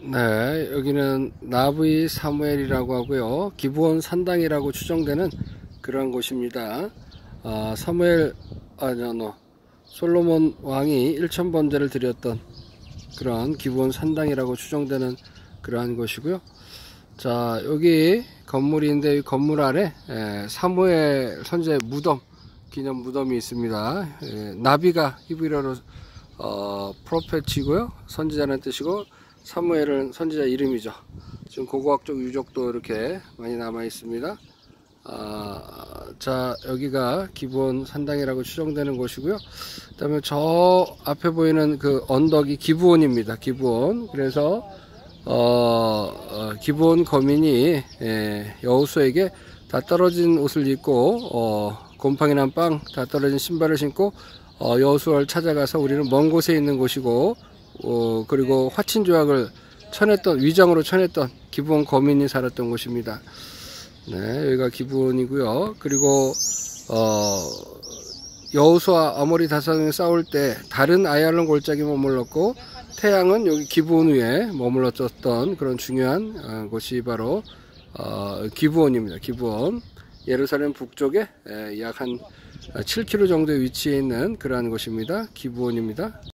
네, 여기는 나브이 사무엘이라고 하고요. 기브온 산당이라고 추정되는 그런 곳입니다. 사무엘, 솔로몬 왕이 1000번제를 드렸던 그런 기브온 산당이라고 추정되는 그러한 곳이고요. 자, 여기 건물인데 이 건물 아래 사무엘 선지자의 무덤, 기념 무덤이 있습니다. 나비가 히브리어로 프로페치고요. 선지자는 뜻이고, 사무엘은 선지자 이름이죠. 지금 고고학적 유적도 이렇게 많이 남아 있습니다. 자, 여기가 기브온 산당이라고 추정되는 곳이고요. 그 다음에 저 앞에 보이는 그 언덕이 기브온입니다. 기브온. 그래서 기브온 거민이 여호수아에게 다 떨어진 옷을 입고 곰팡이 난 빵 다 떨어진 신발을 신고 여호수아를 찾아가서 우리는 먼 곳에 있는 곳이고, 그리고 화친 조약을 쳐냈던, 위장으로 쳐냈던 기브온 거민이 살았던 곳입니다. 네, 여기가 기브온이고요. 그리고 여호수아 아모리 다산에 싸울 때 다른 아얄론 골짜기 머물렀고, 태양은 여기 기브온 위에 머물렀었던 그런 중요한 곳이 바로 기브온입니다. 기브온, 예루살렘 북쪽에 약 한 7km 정도의 위치에 있는 그러한 곳입니다. 기브온입니다.